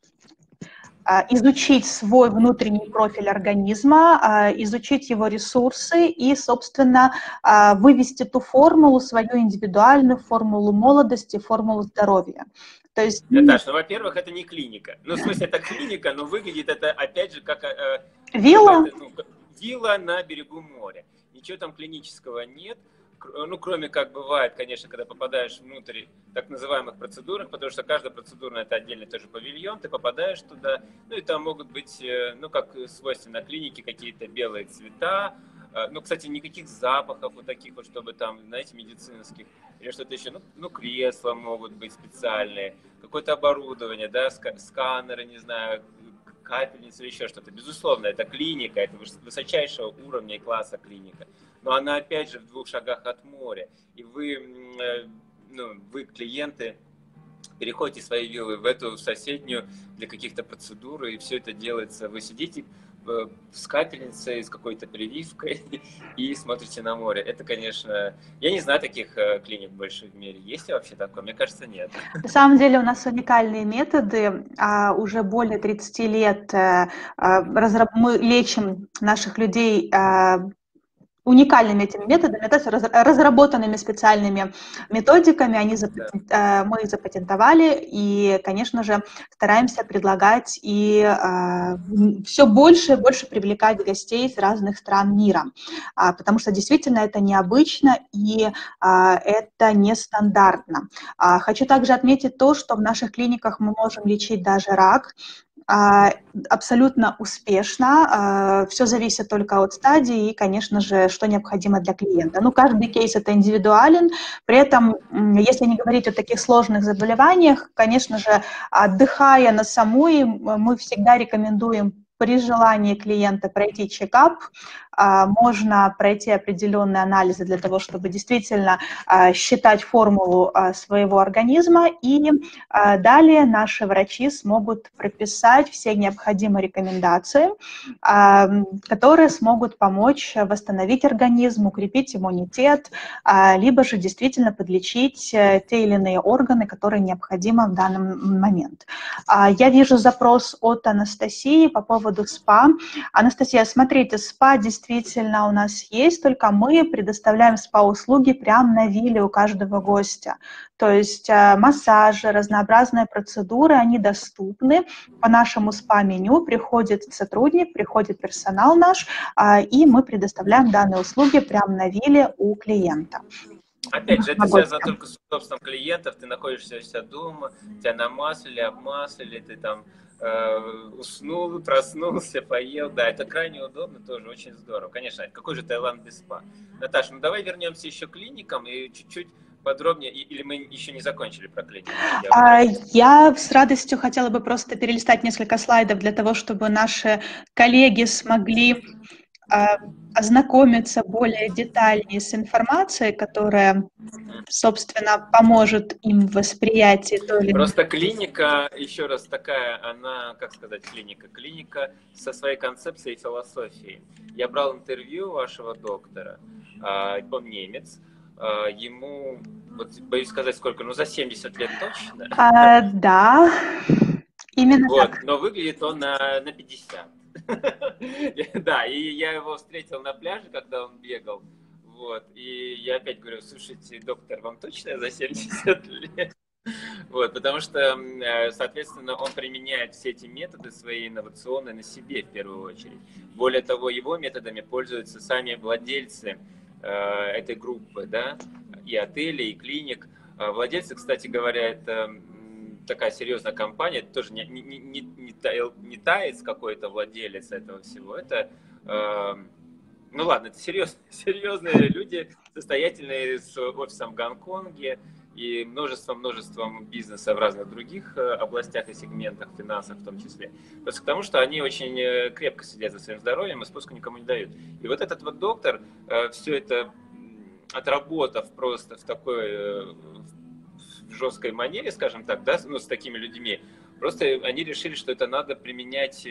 изучить свой внутренний профиль организма, изучить его ресурсы и, собственно, вывести ту формулу, свою индивидуальную формулу молодости, формулу здоровья. То есть... Наташа, во-первых, это не клиника. В смысле, это клиника, но выглядит это, опять же, как... Вилла? Вилла на берегу моря. Ничего там клинического нет. Кроме как бывает, конечно, когда попадаешь внутрь так называемых процедурах, потому что каждая процедура это отдельный тоже павильон, ты попадаешь туда, и там могут быть, как свойственно клинике, какие-то белые цвета, кстати, никаких запахов вот таких вот, чтобы там, знаете, медицинских, или что-то еще, кресла могут быть специальные, какое-то оборудование, да, сканеры, не знаю, капельница или еще что-то. Безусловно, это клиника, это высочайшего уровня и класса клиника. Но она, опять же, в 2 шагах от моря. И вы клиенты, переходите свои виллы в эту соседнюю для каких-то процедур, и все это делается. Вы сидите с капельницей, с какой-то прививкой и смотрите на море. Это, конечно... Я не знаю таких клиник больше в мире. Есть ли вообще такое? Мне кажется, нет. На самом деле у нас уникальные методы. Уже более 30 лет мы лечим наших людей уникальными этими методами, то есть разработанными специальными методиками, мы их запатентовали, и, конечно же, стараемся предлагать и все больше и больше привлекать гостей с разных стран мира, потому что действительно это необычно и это нестандартно. Хочу также отметить то, что в наших клиниках мы можем лечить даже рак, абсолютно успешно. Все зависит только от стадии и, конечно же, что необходимо для клиента. Каждый кейс это индивидуален. При этом, если не говорить о таких сложных заболеваниях, конечно же, отдыхая на Самуи, мы всегда рекомендуем при желании клиента пройти чекап, можно пройти определенные анализы для того, чтобы действительно считать формулу своего организма, и далее наши врачи смогут прописать все необходимые рекомендации, которые смогут помочь восстановить организм, укрепить иммунитет, либо же действительно подлечить те или иные органы, которые необходимы в данный момент. Я вижу запрос от Анастасии по поводу СПА. Анастасия, смотрите, СПА действительно у нас есть, только мы предоставляем СПА-услуги прямо на вилле у каждого гостя. То есть массажи, разнообразные процедуры, они доступны по нашему СПА-меню. Приходит сотрудник, приходит персонал наш, и мы предоставляем данные услуги прямо на вилле у клиента. Опять же, это связано только с удобством клиентов. Ты находишься у себя дома, тебя намаслили, обмаслили, ты там уснул, проснулся, поел. Да, это крайне удобно, тоже очень здорово. Конечно, какой же Таиланд без спа? Наташа, давай вернемся еще к клиникам и чуть-чуть подробнее, или мы еще не закончили про клинику? Я с радостью хотела бы просто перелистать несколько слайдов для того, чтобы наши коллеги смогли ознакомиться более детальнее с информацией, которая, собственно, поможет им в восприятии той или иной. Просто клиника, еще раз, такая, она, как сказать, клиника со своей концепцией и философией. Я брал интервью вашего доктора, он немец, ему, боюсь сказать сколько, за 70 лет точно? Да, именно так. Но выглядит он на 50. Да, и я его встретил на пляже, когда он бегал, и я опять говорю: слушайте, доктор, вам точно за 70 лет? Вот, потому что, соответственно, он применяет все эти методы свои инновационные на себе в первую очередь. Более того, его методами пользуются сами владельцы этой группы, да, и отелей, и клиник. Владельцы, кстати говоря, это такая серьезная компания, это тоже не таец какой-то владелец этого всего, это, ну ладно, это серьезные люди, состоятельные, с офисом в Гонконге и множеством бизнеса в разных других областях и сегментах, финансах в том числе. Просто потому, что они очень крепко сидят за своим здоровьем и спуску никому не дают. И вот этот вот доктор, все это отработав просто в такой в жесткой манере, скажем так, да, ну, с такими людьми, просто они решили, что это надо применять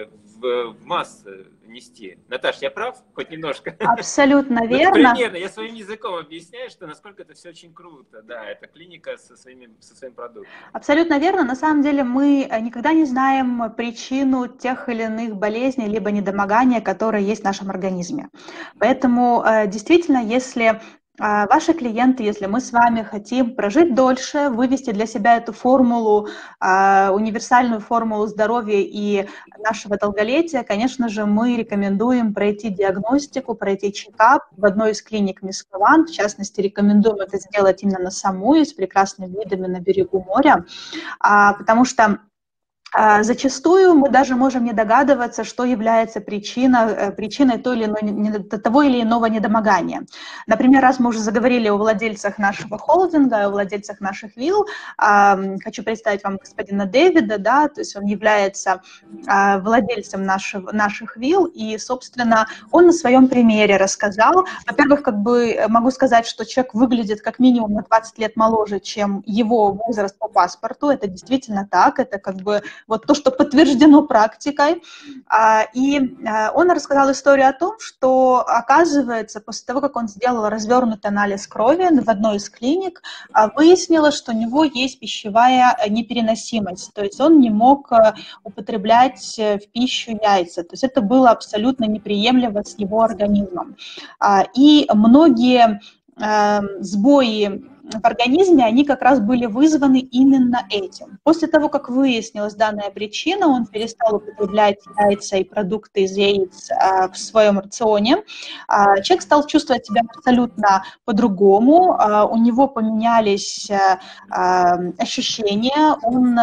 в массы, нести. Наташ, я прав? Хоть немножко? Абсолютно верно. Примерно, я своим языком объясняю, что насколько это все очень круто. Да, это клиника со своим продуктом. Абсолютно верно. На самом деле мы никогда не знаем причину тех или иных болезней либо недомогания, которые есть в нашем организме. Поэтому действительно, если ваши клиенты, если мы с вами хотим прожить дольше, вывести для себя эту формулу, универсальную формулу здоровья и нашего долголетия, конечно же, мы рекомендуем пройти диагностику, пройти чекап в одной из клиник Мискаван. В частности, рекомендуем это сделать именно на Самуи с прекрасными видами на берегу моря, потому что зачастую мы даже можем не догадываться, что является причиной того или иного недомогания. Например, раз мы уже заговорили о владельцах нашего холдинга, о владельцах наших вилл, хочу представить вам господина Дэвида, да, то есть он является владельцем наших вилл, и, собственно, он на своем примере рассказал. Во-первых, как бы могу сказать, что человек выглядит как минимум на 20 лет моложе, чем его возраст по паспорту, это действительно так, это как бы вот то, что подтверждено практикой. И он рассказал историю о том, что, оказывается, после того, как он сделал развернутый анализ крови в одной из клиник, выяснилось, что у него есть пищевая непереносимость, то есть он не мог употреблять в пищу яйца, то есть это было абсолютно неприемлемо с его организмом. И многие сбои в организме, они как раз были вызваны именно этим. После того, как выяснилась данная причина, он перестал употреблять яйца и продукты из яиц в своем рационе. Человек стал чувствовать себя абсолютно по-другому, у него поменялись ощущения, он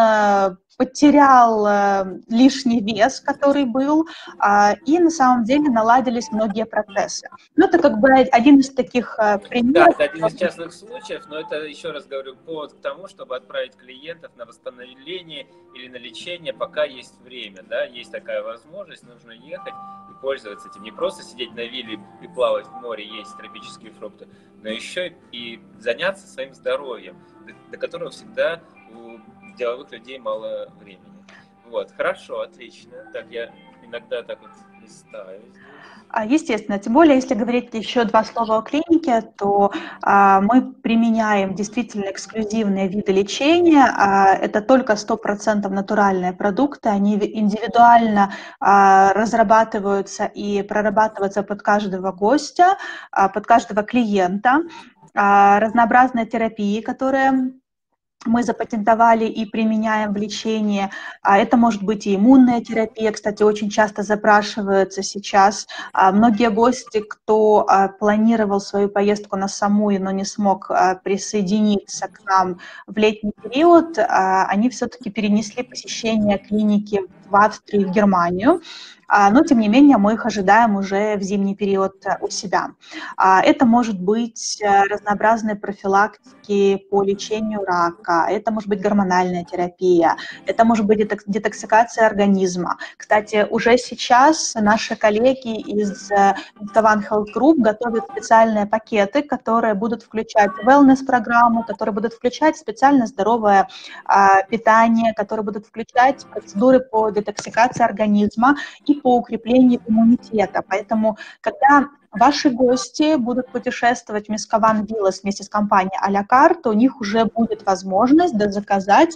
потерял лишний вес, который был, и на самом деле наладились многие процессы. Ну, это как бы один из таких примеров. Да, это один из частных случаев, но это, еще раз говорю, повод к тому, чтобы отправить клиентов на восстановление или на лечение, пока есть время, да, есть такая возможность, нужно ехать и пользоваться этим. Не просто сидеть на вилле и плавать в море, есть тропические фрукты, но еще и заняться своим здоровьем, до которого всегда у деловых людей мало времени. Вот, хорошо, отлично. Так, я иногда так вот листаю здесь. Естественно, тем более, если говорить еще два слова о клинике, то мы применяем действительно эксклюзивные виды лечения. Это только 100% натуральные продукты, они индивидуально разрабатываются и прорабатываются под каждого гостя, под каждого клиента. Разнообразные терапии, которые мы запатентовали и применяем в лечении. Это может быть и иммунная терапия, кстати, очень часто запрашивается сейчас. Многие гости, кто планировал свою поездку на Самуи, но не смог присоединиться к нам в летний период, они все-таки перенесли посещение клиники в Австрию и в Германию. Но, тем не менее, мы их ожидаем уже в зимний период у себя. Это может быть разнообразные профилактики по лечению рака, это может быть гормональная терапия, это может быть детоксикация организма. Кстати, уже сейчас наши коллеги из One Health Group готовят специальные пакеты, которые будут включать wellness-программу, которые будут включать специально здоровое питание, которые будут включать процедуры по детоксикации организма и по укреплению иммунитета. Поэтому, когда ваши гости будут путешествовать в Мискаван Виллас вместе с компанией а-ля карт, у них уже будет возможность заказать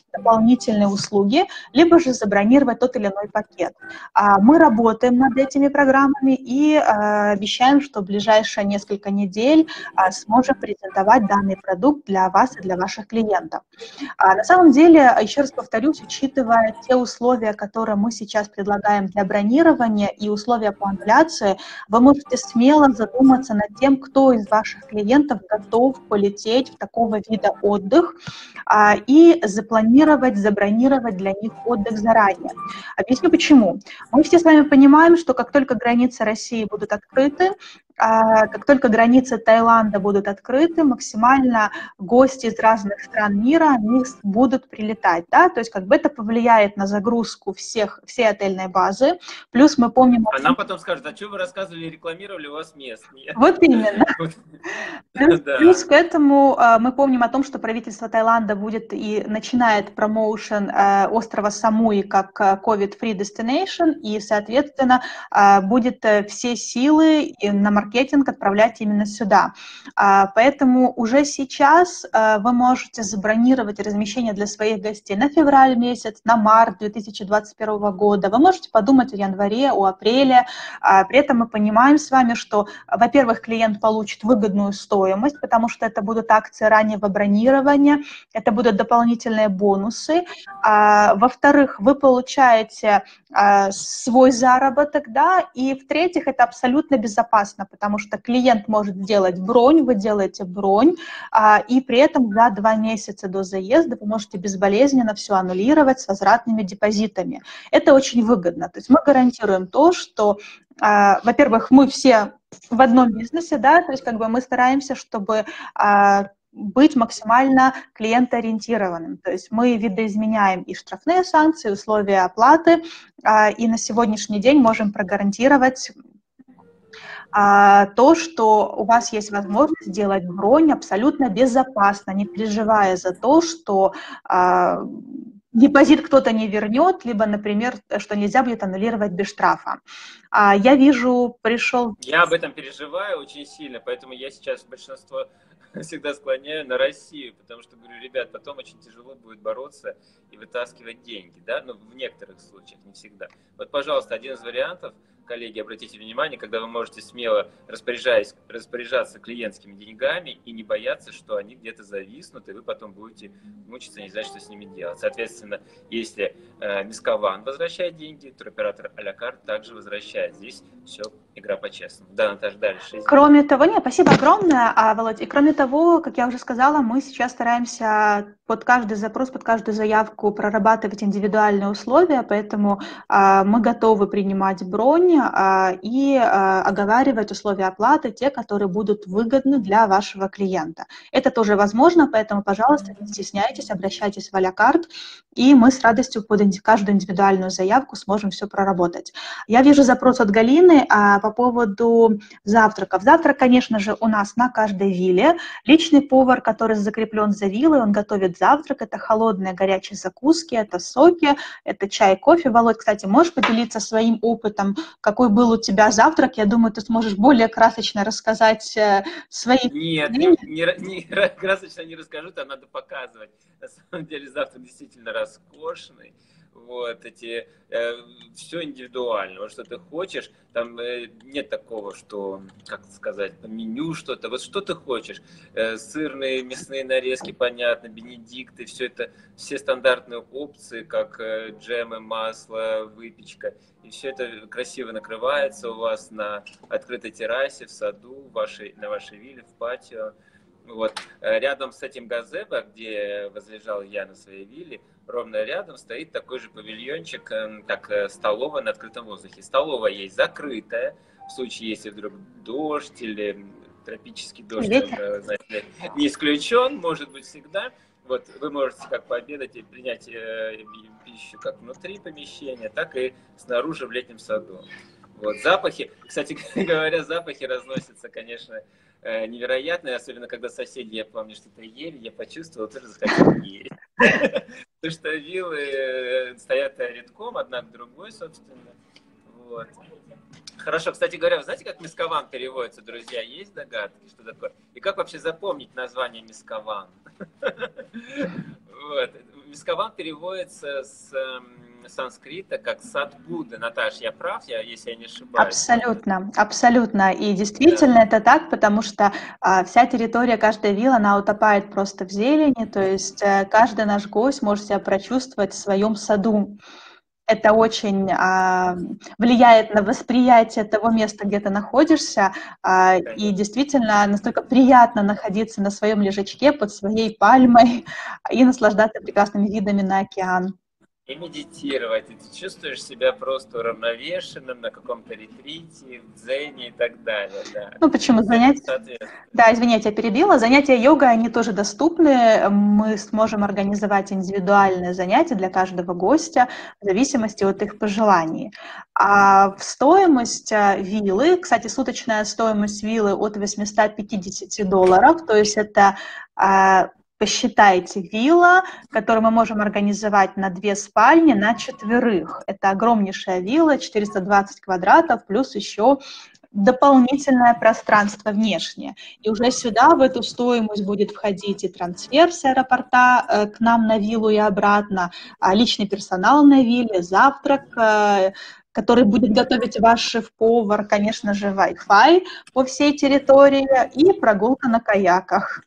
дополнительные услуги, либо же забронировать тот или иной пакет. Мы работаем над этими программами и обещаем, что в ближайшие несколько недель сможем презентовать данный продукт для вас и для ваших клиентов. На самом деле, еще раз повторюсь, учитывая те условия, которые мы сейчас предлагаем для бронирования и условия по инфляции, вы можете смело задуматься над тем, кто из ваших клиентов готов полететь в такого вида отдых и запланировать, забронировать для них отдых заранее. Объясню почему. Мы все с вами понимаем, что как только границы России будут открыты, как только границы Таиланда будут открыты, максимально гости из разных стран мира, они будут прилетать, да, то есть как бы это повлияет на загрузку всей отельной базы, плюс мы помним... А нам потом скажут, а что вы рассказывали, рекламировали, у вас мест нет? Вот именно. Плюс к этому мы помним о том, что правительство Таиланда будет и начинает промоушен острова Самуи как COVID-free destination, и, соответственно, будет все силы на маркетинг отправлять именно сюда. Поэтому уже сейчас вы можете забронировать размещение для своих гостей на февраль месяц, на март 2021 года. Вы можете подумать о январе, о апреле. При этом мы понимаем с вами, что, во-первых, клиент получит выгодную стоимость, потому что это будут акции раннего бронирования, это будут дополнительные бонусы. Во-вторых, вы получаете свой заработок, да, и в-третьих, это абсолютно безопасно, потому что клиент может сделать бронь, вы делаете бронь, и при этом за 2 месяца до заезда вы можете безболезненно все аннулировать с возвратными депозитами. Это очень выгодно. То есть мы гарантируем то, что, во-первых, мы все в одном бизнесе, да, то есть как бы мы стараемся, чтобы быть максимально клиентоориентированным. То есть мы видоизменяем и штрафные санкции, и условия оплаты, и на сегодняшний день можем прогарантировать то, что у вас есть возможность сделать бронь абсолютно безопасно, не переживая за то, что депозит кто-то не вернет, либо, например, что нельзя будет аннулировать без штрафа. Я вижу, пришел... Я об этом переживаю очень сильно, поэтому я сейчас большинство всегда склоняю на Россию, потому что говорю, ребят, потом очень тяжело будет бороться и вытаскивать деньги, да, но в некоторых случаях, не всегда. Вот, пожалуйста, один из вариантов, коллеги, обратите внимание, когда вы можете смело распоряжаться клиентскими деньгами и не бояться, что они где-то зависнут, и вы потом будете мучиться, не знать, что с ними делать. Соответственно, если Мискаван возвращает деньги, туроператор а-ля карт также возвращает. Здесь все игра по-честному. Да, Наташа, дальше. Кроме того, спасибо огромное, Володь. И кроме того, как я уже сказала, мы сейчас стараемся под каждый запрос, под каждую заявку прорабатывать индивидуальные условия, поэтому мы готовы принимать бронь и оговаривать условия оплаты, те, которые будут выгодны для вашего клиента. Это тоже возможно, поэтому, пожалуйста, не стесняйтесь, обращайтесь в а-ля карт, и мы с радостью под каждую индивидуальную заявку сможем все проработать. Я вижу запрос от Галины по поводу завтраков. Завтрак, конечно же, у нас на каждой вилле. Личный повар, который закреплен за виллой, он готовит завтрак. Это холодные горячие закуски, это соки, это чай, кофе. Володь, кстати, можешь поделиться своим опытом, какой был у тебя завтрак? Я думаю, ты сможешь более красочно рассказать свои... Нет, не красочно не расскажу, там надо показывать. На самом деле завтрак действительно роскошный. Вот эти все индивидуально. Вот что ты хочешь, там нет такого, что, как сказать, по меню что-то. Вот что ты хочешь, сырные, мясные нарезки, понятно, бенедикты, все это, все стандартные опции, как джемы, масло, выпечка. И все это красиво накрывается у вас на открытой террасе, в саду, на вашей вилле, в патио. Вот. Рядом с этим газебо, где возлежал я на своей вилле, ровно рядом стоит такой же павильончик, как столовая на открытом воздухе. Столовая есть закрытая, в случае, если вдруг дождь или тропический дождь, знаете, не исключен, может быть всегда. Вот, вы можете как пообедать и принять пищу как внутри помещения, так и снаружи в летнем саду. Вот, запахи, кстати говоря, запахи разносятся, конечно, невероятные, особенно когда соседи, я помню, что-то ели, я почувствовал, тоже захотел есть. Потому что виллы стоят редком, одна к другой, собственно. Вот. Хорошо, кстати говоря, вы знаете, как Мискаван переводится, друзья? Есть догадки, что такое? И как вообще запомнить название Мискаван? Вот. Мискован переводится с санскрита как сад Будды. Наташ, я прав, если я не ошибаюсь? Абсолютно, абсолютно. И действительно это так, потому что вся территория, каждая вилла, она утопает просто в зелени, то есть каждый наш гость может себя прочувствовать в своем саду. Это очень влияет на восприятие того места, где ты находишься, и действительно настолько приятно находиться на своем лежачке под своей пальмой и наслаждаться прекрасными видами на океан. И медитировать, и ты чувствуешь себя просто уравновешенным на каком-то ретрите, в дзене и так далее. Да. Ну, почему занятия? Да, извини, я тебя перебила. Занятия йогой, они тоже доступны. Мы сможем организовать индивидуальные занятия для каждого гостя в зависимости от их пожеланий. А в стоимость виллы, кстати, суточная стоимость виллы от $850, то есть это... Посчитайте, вилла, которую мы можем организовать на 2 спальни на 4. Это огромнейшая вилла, 420 квадратов, плюс еще дополнительное пространство внешнее. И уже сюда, в эту стоимость будет входить и трансфер с аэропорта к нам на виллу и обратно, личный персонал на вилле, завтрак, который будет готовить ваш шеф-повар, конечно же, Wi-Fi по всей территории и прогулка на каяках.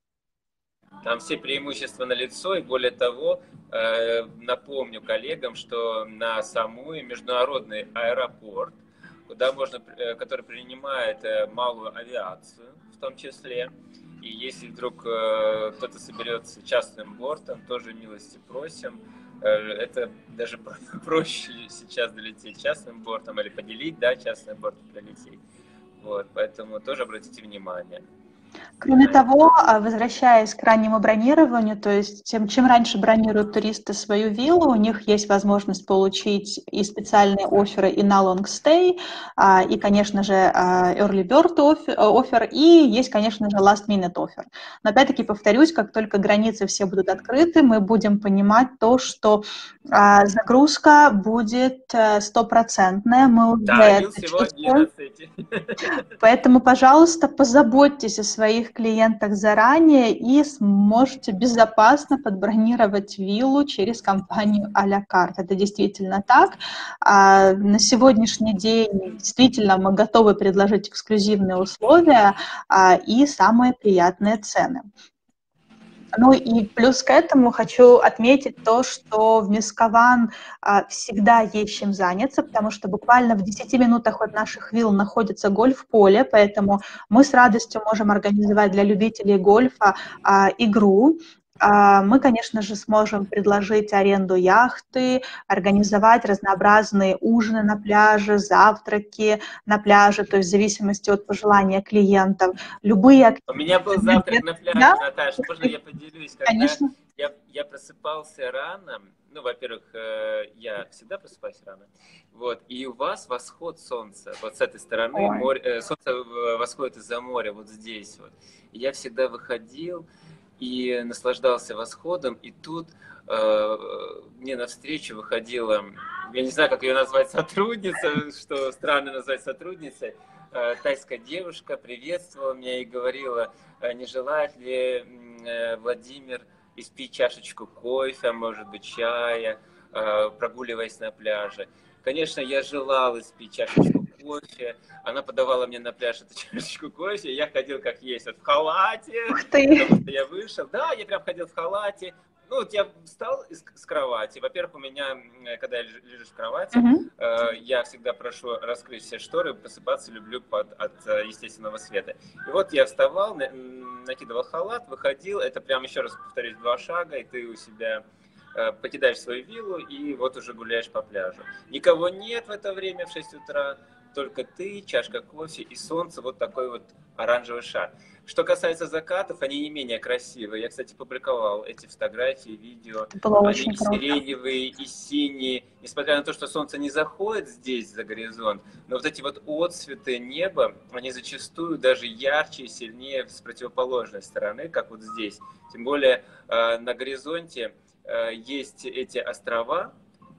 Там все преимущества налицо, и более того, напомню коллегам, что на Самуи международный аэропорт, который принимает малую авиацию в том числе, и если вдруг кто-то соберется частным бортом, тоже милости просим. Это даже проще сейчас долететь частным бортом или поделить, да, частным бортом долететь. Вот, поэтому тоже обратите внимание. Кроме того, возвращаясь к раннему бронированию, то есть чем раньше бронируют туристы свою виллу, у них есть возможность получить и специальные офферы и на long stay, и, конечно же, early bird offer, и есть, конечно же, last minute offer. Но опять-таки повторюсь, как только границы все будут открыты, мы будем понимать то, что загрузка будет 100%. Мы уже это чувствуем. Поэтому, пожалуйста, позаботьтесь о своих клиентах заранее и сможете безопасно подбронировать виллу через компанию а-ля карт. Это действительно так. На сегодняшний день действительно мы готовы предложить эксклюзивные условия и самые приятные цены. Ну и плюс к этому хочу отметить то, что в Мискован всегда есть чем заняться, потому что буквально в 10 минутах от наших вилл находится гольф-поле, поэтому мы с радостью можем организовать для любителей гольфа игру. Мы, конечно же, сможем предложить аренду яхты, организовать разнообразные ужины на пляже, завтраки на пляже, то есть в зависимости от пожелания клиентов. Любые... У меня был завтрак на пляже, да? Наташа, можно я поделюсь? Когда конечно. Я просыпался рано, ну, во-первых, я всегда просыпаюсь рано, вот, и у вас восход солнца, вот с этой стороны, солнце восходит из-за моря, вот здесь вот. И я всегда выходил и наслаждался восходом, и тут мне навстречу выходила, я не знаю, как ее назвать, сотрудница, что странно назвать сотрудницей, тайская девушка приветствовала меня и говорила, не желает ли Владимир испить чашечку кофе, может быть, чая, прогуливаясь на пляже. Конечно, я желал испить чашечку кофе. Она подавала мне на пляж эту чашечку кофе. Я ходил как есть, вот в халате. Потому что я вышел. Да, я прям ходил в халате. Ну, вот я встал с кровати. Во-первых, у меня, когда я лежу в кровати, я всегда прошу раскрыть все шторы, просыпаться люблю от естественного света. И вот я вставал, накидывал халат, выходил. Это прям, еще раз повторюсь, 2 шага, и ты у себя покидаешь свою виллу и вот уже гуляешь по пляжу. Никого нет в это время в 6 утра, только ты, чашка кофе и солнце, вот такой вот оранжевый шар. Что касается закатов, они не менее красивые. Я, кстати, публиковал эти фотографии, видео. Они и сиреневые, и синие. Несмотря на то, что солнце не заходит здесь за горизонт, но вот эти вот отцветы неба, они зачастую даже ярче и сильнее с противоположной стороны, как вот здесь. Тем более на горизонте есть эти острова,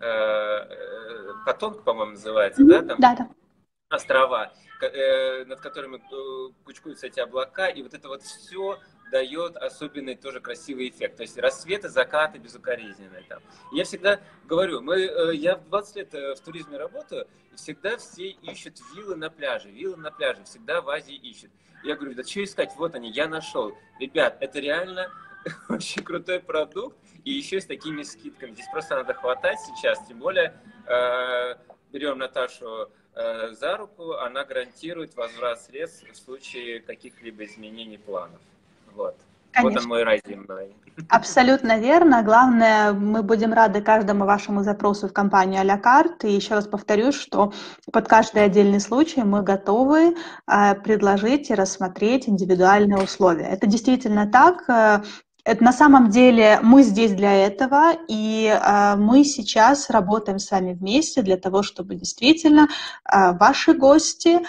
Патонг, по-моему, называется, да? Там да. Острова, над которыми кучкуются эти облака, и вот это вот все дает особенный тоже красивый эффект. То есть рассветы, закаты безукоризненные там. Я всегда говорю, я в 20 лет в туризме работаю, и всегда все ищут виллы на пляже, всегда в Азии ищут. Я говорю, да что искать, вот они, я нашел. Ребят, это реально очень крутой продукт, и еще с такими скидками. Здесь просто надо хватать сейчас, тем более берем Наташу за руку, она гарантирует возврат средств в случае каких-либо изменений планов. Вот. Конечно. Вот он мой рай земной. Абсолютно верно. Главное, мы будем рады каждому вашему запросу в компанию а-ля карт. И еще раз повторюсь, что под каждый отдельный случай мы готовы предложить и рассмотреть индивидуальные условия. Это действительно так. Это на самом деле мы здесь для этого, и мы сейчас работаем с вами вместе для того, чтобы действительно ваши гости,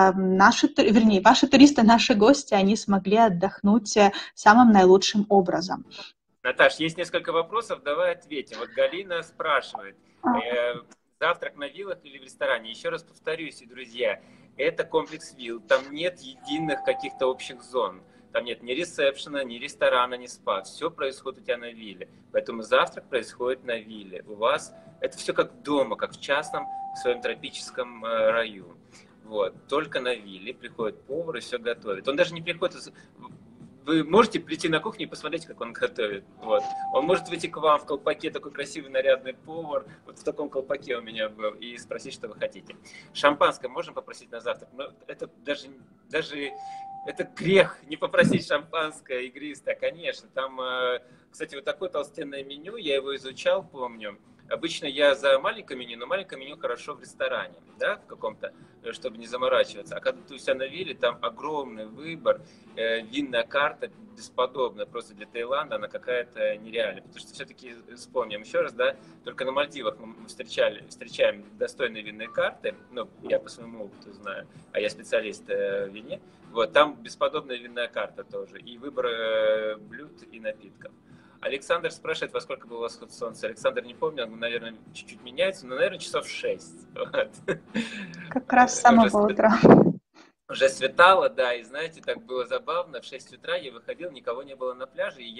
ваши туристы, наши гости, они смогли отдохнуть самым наилучшим образом. Наташ, есть несколько вопросов, давай ответим. Вот Галина спрашивает, завтрак на виллах или в ресторане? Еще раз повторюсь, друзья, это комплекс вилл, там нет единых каких-то общих зон. Там нет ни ресепшена, ни ресторана, ни спа. Все происходит у тебя на вилле. Поэтому завтрак происходит на вилле. У вас это все как дома, как в частном в своем тропическом раю. Вот. Только на вилле приходит повар и все готовит. Он даже не приходит... Вы можете прийти на кухню и посмотреть, как он готовит. Вот. Он может выйти к вам в колпаке, такой красивый нарядный повар, вот в таком колпаке у меня был, и спросить, что вы хотите. Шампанское можем попросить на завтрак? Но это даже это грех не попросить шампанское игристое, конечно. Там, кстати, вот такое толстенное меню, я его изучал, помню. Обычно я за маленькое меню, но маленькое меню хорошо в ресторане, да, в каком-то, чтобы не заморачиваться. А когда ты у себя на вилле, там огромный выбор, винная карта бесподобная, просто для Таиланда она какая-то нереальная. Потому что все-таки, вспомним еще раз, да, только на Мальдивах мы встречаем достойные винные карты, ну, я по своему опыту знаю, а я специалист в вине, вот, там бесподобная винная карта тоже, и выбор блюд и напитков. Александр спрашивает, во сколько был восход солнца. Александр не помню, он, наверное, чуть-чуть меняется, но, наверное, часов 6. Вот. Как раз с самого утра. Уже светало, да, и знаете, так было забавно. В 6 утра я выходил, никого не было на пляже, и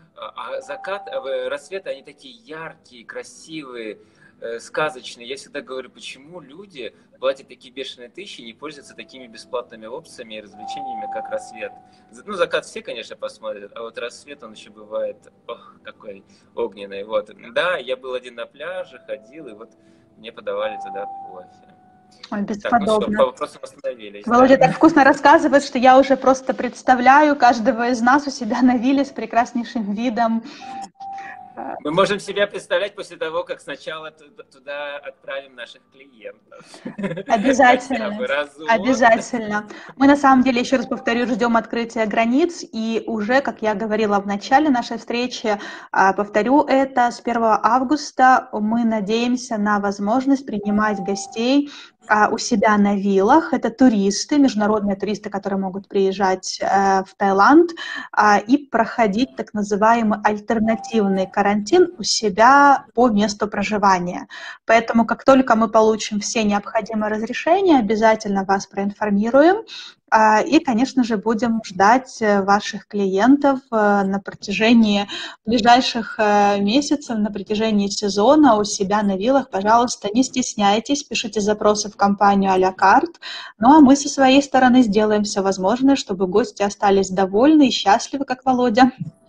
рассветы, они такие яркие, красивые, сказочные. Я всегда говорю, почему люди платят такие бешеные тысячи и не пользуются такими бесплатными опциями и развлечениями, как рассвет. Ну, закат все, конечно, посмотрят, а вот рассвет, он еще бывает, какой огненный. Вот. Да, я был один на пляже, ходил, и вот мне подавали туда кофе. Ой, бесподобно. Так, ну все, по вопросам остановились. Володя так вкусно рассказывает, что я уже просто представляю каждого из нас у себя на вилле с прекраснейшим видом. Мы можем себя представлять после того, как сначала туда отправим наших клиентов. Обязательно. Обязательно. Мы на самом деле, еще раз повторю, ждем открытия границ. И уже, как я говорила в начале нашей встречи, повторю это, с 1 августа мы надеемся на возможность принимать гостей у себя на виллах. Это туристы, международные туристы, которые могут приезжать в Таиланд и проходить так называемый альтернативный карантин у себя по месту проживания. Поэтому, как только мы получим все необходимые разрешения, обязательно вас проинформируем. И, конечно же, будем ждать ваших клиентов на протяжении ближайших месяцев, на протяжении сезона у себя на виллах. Пожалуйста, не стесняйтесь, пишите запросы в компанию а-ля карт. Ну, а мы со своей стороны сделаем все возможное, чтобы гости остались довольны и счастливы, как Володя.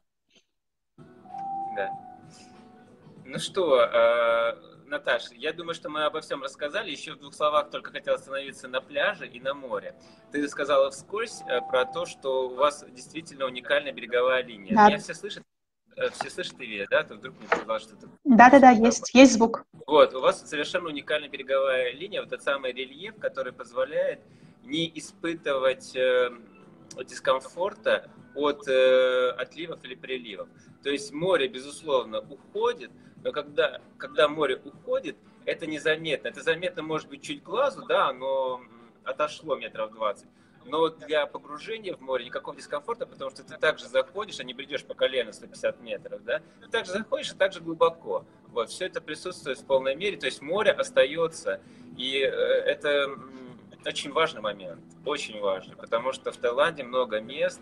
Да. Ну что, Наташа, я думаю, что мы обо всем рассказали. Еще в 2 словах только хотел остановиться на пляже и на море. Ты сказала вскользь про то, что у вас действительно уникальная береговая линия. Да. Меня все слышат и видят, да? Ты вдруг мне сказал, что это... Да, есть звук. Вот, у вас совершенно уникальная береговая линия, вот этот самый рельеф, который позволяет не испытывать дискомфорта от отливов или приливов. То есть море, безусловно, уходит, но когда море уходит, это незаметно. Это заметно, может быть, чуть глазу, да, оно отошло метров 20. Но для погружения в море никакого дискомфорта, потому что ты также заходишь, а не бредешь по колено 150 метров, да? Ты также заходишь и также глубоко. Вот, все это присутствует в полной мере, то есть море остается. И это очень важный момент, очень важный, потому что в Таиланде много мест,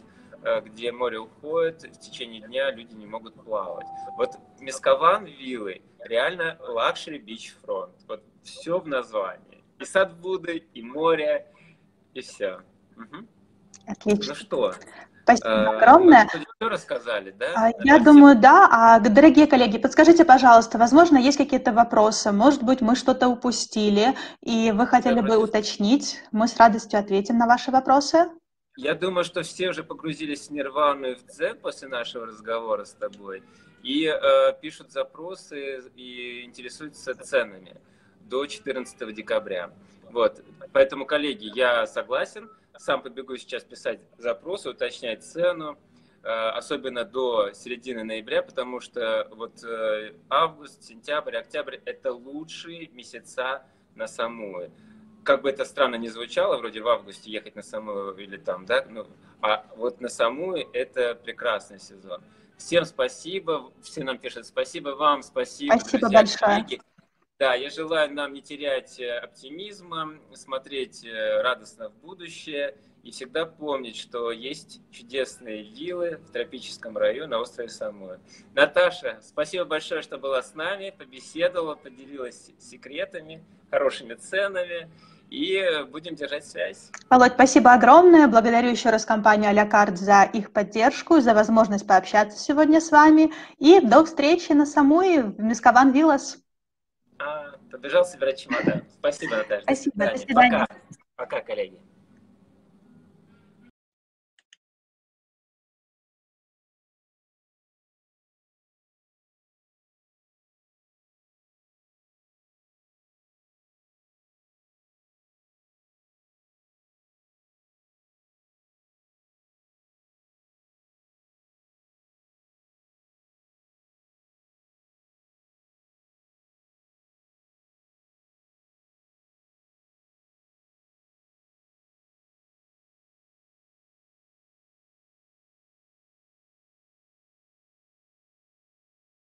где море уходит, в течение дня люди не могут плавать. Вот Мескаван виллы реально лакшери бичфронт. Вот все в названии. И сад Будды, и море, и все. Угу. Отлично. Ну что? Спасибо огромное. Мы все рассказали, да? Я думаю, да. Дорогие коллеги, подскажите, пожалуйста, возможно, есть какие-то вопросы? Может быть, мы что-то упустили, и вы хотели бы уточнить? Мы с радостью ответим на ваши вопросы. Я думаю, что все уже погрузились в нирвану и в дзен после нашего разговора с тобой и пишут запросы и интересуются ценами до 14 декабря. Вот. Поэтому, коллеги, я согласен. Сам побегу сейчас писать запросы, уточнять цену, особенно до середины ноября, потому что вот август, сентябрь, октябрь – это лучшие месяца на Самуи. Как бы это странно ни звучало, вроде в августе ехать на Самуи или там, да, ну, а вот на Самуи это прекрасный сезон. Всем спасибо, все нам пишут спасибо вам, спасибо, Спасибо друзья, большое. коллеги. Да, я желаю нам не терять оптимизма, смотреть радостно в будущее и всегда помнить, что есть чудесные виллы в тропическом раю на острове Самуи. Наташа, спасибо большое, что была с нами, побеседовала, поделилась секретами, хорошими ценами. И будем держать связь. Володь, спасибо огромное. Благодарю еще раз компанию а-ля карт за их поддержку, за возможность пообщаться сегодня с вами. И до встречи на Самуи в Мескаван Виллас. Побежал собирать чемодан. Спасибо, Наташа. Спасибо, до свидания. Пока. Пока, коллеги.